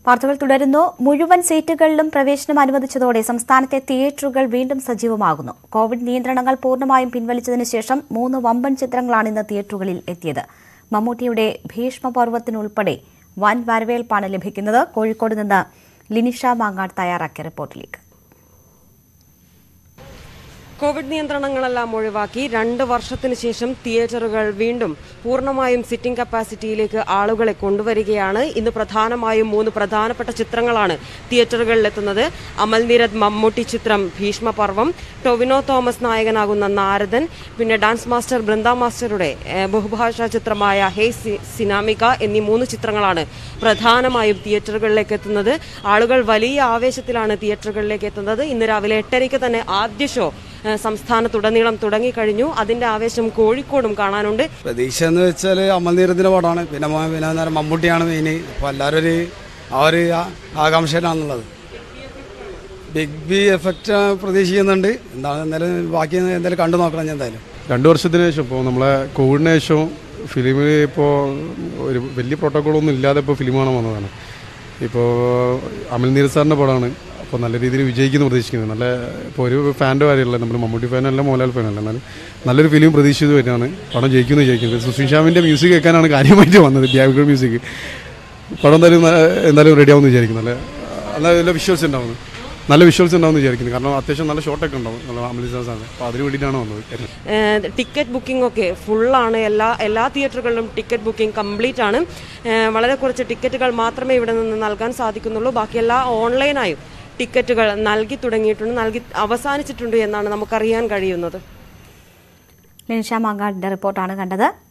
വാർത്തകൾ തുടരുന്നു. മുഴുവൻ സീറ്റുകളിലും പ്രവേശനം അനുവദിച്ചതോടെ സംസ്ഥാനത്തെ തിയേറ്ററുകൾ വീണ്ടും സജീവമാകുന്നു. കോവിഡ് നിയന്ത്രണങ്ങൾ പൂർണ്ണമായും പിൻവലിച്ചതിനു ശേഷം 3 വമ്പൻ ചിത്രങ്ങളാണ് ഇന്ന് തിയേറ്ററുകളിൽ എത്തിയത്. മമ്മൂട്ടിയുടെ ഭീഷ്മപർവ്വത്തിനുൾപ്പെടെ വൻ വരവേൽപ്പാണ് ലഭിക്കുന്നത്. കോഴിക്കോട് നിന്ന് ലിനിഷ മാങ്ങാട് തയ്യാറാക്കിയ റിപ്പോർട്ടിലേക്ക്. കോവിഡ് നിയന്ത്രണങ്ങളെല്ലാം ഒഴിവാക്കി 2 വർഷത്തിന് ശേഷം തിയേറ്ററുകൾ വീണ്ടും പൂർണ്ണമായും സിറ്റിംഗ് കപ്പാസിറ്റിയിലേക്ക് ആളുകളെ കൊണ്ടുവരികയാണ്. ഇന്ന് പ്രധാനമായും 3 പ്രധാനപ്പെട്ട ചിത്രങ്ങളാണ് തിയേറ്ററുകളിലെത്തുന്നത്. അമൽ നീരദ് മമ്മൂട്ടി ചിത്രം ഭീഷ്മപർവം, ടൊവിനോ തോമസ് നായകനാകുന്ന നാരദൻ, പിന്നെ ഡാൻസ് മാസ്റ്റർ ബൃന്ദ മാസ്റ്ററുടെ ബഹുഭാഷാ ചിത്രമായ ഹേ സിനാമിക എന്നീ 3 ചിത്രങ്ങളാണ് പ്രധാനമായും തിയേറ്ററുകളിലേക്ക് എത്തുന്നത്. ആളുകൾ വലിയ ആവേശത്തിലാണ് തിയേറ്ററുകളിലേക്ക് എത്തുന്നത്. ഇന്ന് രാവിലെ 8:30 തന്നെ ആദ്യ ഷോ സംസ്ഥാനത്തുടനീളം തുടങ്ങിക്കഴിഞ്ഞു. അതിന്റെ ആവേശം കോഴിക്കോടും കാണാനുണ്ട്. പ്രതീക്ഷ എന്ന് വെച്ചാൽ അമൽ നീരദിന്റെ പടമാണ്, പിന്നെ മമ്മൂട്ടിയാണ് മെയിൻ. അപ്പോൾ എല്ലാവരും ആ ഒരു ആകാംക്ഷയിലാണുള്ളത്. ബിഗ് ബി എഫക്റ്റ് പ്രതീക്ഷിക്കുന്നുണ്ട്. എന്താണ് എന്തായാലും ബാക്കി എന്തായാലും കണ്ടു നോക്കണം. ഞാൻ എന്തായാലും 2 വർഷത്തിന് ശേഷം ഇപ്പോൾ നമ്മളെ കോവിഡിന് ശേഷം ഫിലിമിൽ ഇപ്പോൾ ഒരു വലിയ പ്രോട്ടോക്കോളൊന്നും ഇല്ലാതെ ഇപ്പോൾ ഫിലിം കാണാൻ വന്നതാണ്. ഇപ്പോൾ അമൽ നീരദ് സാറിൻ്റെ പടമാണ്. അപ്പോൾ നല്ല രീതിയിൽ വിജയിക്കുന്നു പ്രതീക്ഷിക്കുന്നത്. നല്ല ഇപ്പോൾ ഒരു ഫാൻ്റെ കാര്യമല്ല, നമ്മൾ മമ്മൂട്ടി ഫാനല്ല മോഹൻലാൽ ഫാനല്ല, എന്നാലും നല്ലൊരു ഫിലിം പ്രതീക്ഷിച്ചു വരുന്നതാണ്. പടം ജയിക്കുന്നത്. സുശീൽ ശ്യാമിൻ്റെ മ്യൂസിക് കേൾക്കാനാണ് കാര്യമായിട്ട് വന്നത്. ബാക്ക്ഗ്രൗണ്ട് മ്യൂസിക് പടം എന്തായാലും റെഡി ആവുമെന്ന് വിചാരിക്കുന്നു. നല്ല വിഷ്വൽസ് ഉണ്ടാവുന്നു. നല്ല വിഷ്വൽസ് ഉണ്ടാവുമെന്ന് വിചാരിക്കുന്നു. കാരണം അത്യാവശ്യം നല്ല ഷോട്ടൊക്കെ ഉണ്ടാവും. നല്ല അമലിസാണ്. അപ്പോൾ അതിന് വേണ്ടിയിട്ടാണ് വന്നത്. ടിക്കറ്റ് ബുക്കിംഗ് ഒക്കെ ഫുള്ളാണ്. എല്ലാ തിയേറ്ററുകളിലും ടിക്കറ്റ് ബുക്കിംഗ് കംപ്ലീറ്റ് ആണ്. വളരെ കുറച്ച് ടിക്കറ്റുകൾ മാത്രമേ ഇവിടെ നിന്ന് നൽകാൻ സാധിക്കുന്നുള്ളൂ. ബാക്കിയെല്ലാം ഓൺലൈനായും ടിക്കറ്റുകൾ നൽകി തുടങ്ങിയിട്ടുണ്ട്, നൽകി അവസാനിച്ചിട്ടുണ്ട് എന്നാണ് നമുക്കറിയാൻ കഴിയുന്നത്. ലിനിഷ മാങ്ങാടിന്റെ റിപ്പോർട്ടാണ് കണ്ടത്.